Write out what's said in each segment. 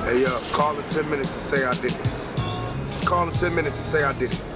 Hey, call in 10 minutes to say I did it. Just call in 10 minutes to say I did it.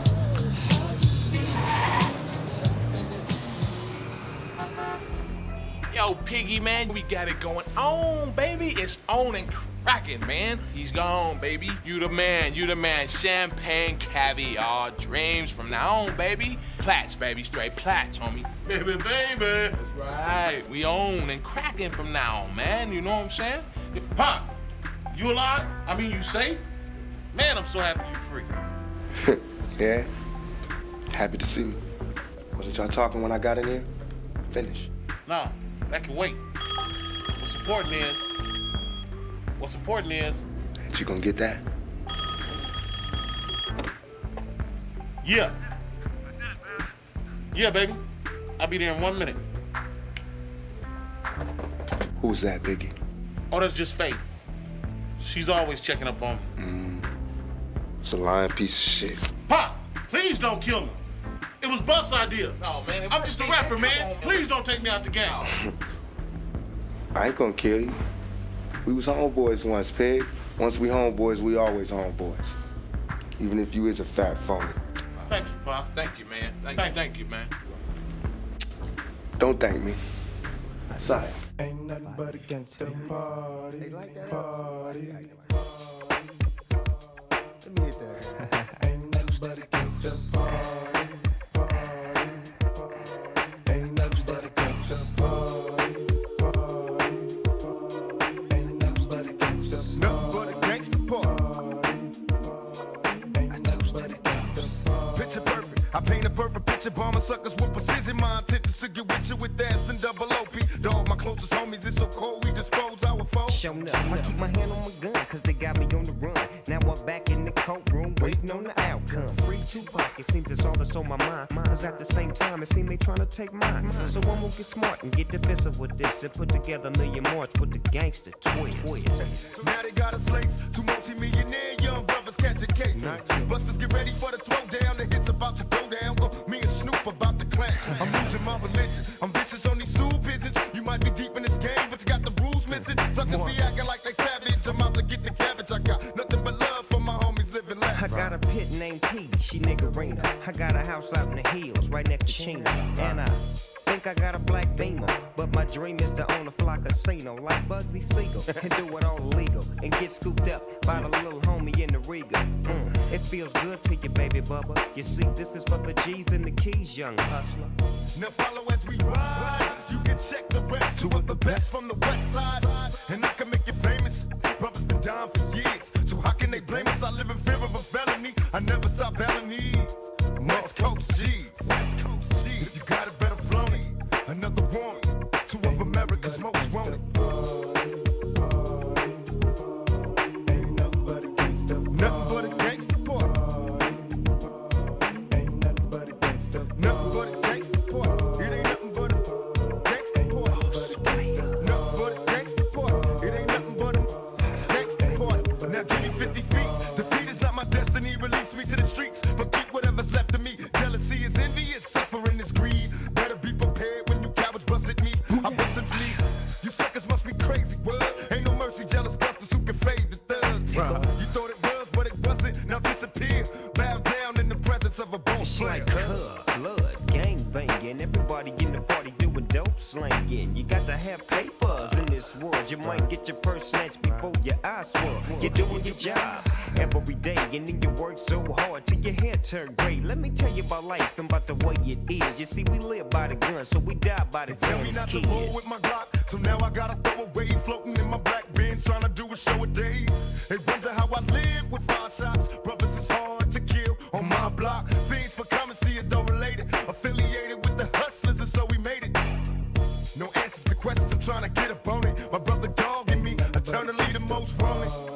Yo, Piggy, man, we got it going on, baby. It's on and cracking, man. He's gone, baby. You the man, you the man. Champagne, caviar, dreams from now on, baby. Plats, baby, straight plats, homie. Baby, baby. That's right. We own and cracking from now on, man. You know what I'm saying? Pop, you alive? I mean, you safe? Man, I'm so happy you're free. Yeah? Happy to see me. Wasn't y'all talking when I got in here? Finish. Nah, that can wait. What's important is... Ain't you gonna get that? Yeah. Yeah, baby. I'll be there in 1 minute. Who's that, Biggie? Oh, that's just Faye. She's always checking up on me. It's a lying piece of shit. Pop, please don't kill me. It was Buff's idea. No, man. I'm just a rapper, man. Please don't take me out the game. I ain't gonna kill you. We was homeboys once, Pig. Once we homeboys, we always homeboys. Even if you is a fat phony. Thank you, Pop. Thank you, man. Thank you, man. Don't thank me. Sorry. Ain't nothing but against the party. Party. Let me hit that. Ain't nothing but against the party. Ain't nothing but against the party. Ain't nothing but against the party. Nothing but against the party. Ain't nothing but against the party. Picture perfect. I paint a perfect picture, bombing suckers with precision. My intentions to get with you with ass and double OP. Dog, my closest homies, it's so cold, we dispose our foes. Showing up, I keep my hand on my gun, cause they got me on the run. Now I'm back in the courtroom, waiting on the outcome. Free Tupac, it seems that's all that's on my mind. Cause at the same time, it seems they trying to take mine. So I'm gonna get smart and get defensive with this and put together a million march with the gangster twist. Now they got us slates, two multi-millionaire young brothers catching cases. Busters get ready for the throwdown, the hits about to go down. Me and Snoop about to clan. I'm losing my religion, I'm vicious on these stool pigeons. You might be deep in this game, but you got the rules missing. Suckers be acting like they savage, I'm out to get the cabbage. I got nothing but love for my homies living lavish. I got a pit named P, she niggerina. I got a house out in the hills, right next to Chino. And I think I got a black Beamer, but my dream is to own a fly casino like Bugsy Siegel and do it all illegal and get scooped up by the little homie in the Riga. It feels good to you, baby bubba. You see, this is for the G's and the keys, young hustler. Now follow as we ride. You can check the rest. Two of the best from the west side, and I can make you famous. Brothers been down for years, so how can they blame us? I live in fear of a felony. I never stop belling these West Coast G's. If you got it, better flown it. Another one, two of America's most wanted. Ain't nothing but against the party. Nothing but against the party. Ain't nothing but against the party. Nothing but against the party. It ain't nothing but against the party. Nothing but against the party. It ain't nothing but against the party. Now give me 50 feet. Defeat is not my destiny. Release me to the streets, but keep whatever's left of me. Jealousy is envious, suffering is greed. Better be prepared when you cowards bust at me. I bust and flee. You suckers must be crazy, word. Ain't no mercy, jealous busters who can fade the thugs. You thought it was, but it wasn't. Now disappear. Bow down in the presence of a boss player. Like blood, gang banging, everybody in the party doing dope slanging. You got to have papers in this world. You might get your purse snatched before your eyes swirl. You're doing your job every day, and then you work so hard till your hair turn gray. Let me tell you about life and about the way it is. You see, we live by the gun, so we die by the Tell me gun. not to roll with my Glock, so now I gotta throw away. Floating in my black Benz, trying to do a show a day. They wonder how I live with 5 shots. Brothers, it's hard to kill on my block. Things for coming, see it though related. Affiliated with the hustlers, and so we made it. No answers to questions, I'm trying to get up on it. My brother dogging me, eternally the most wrong.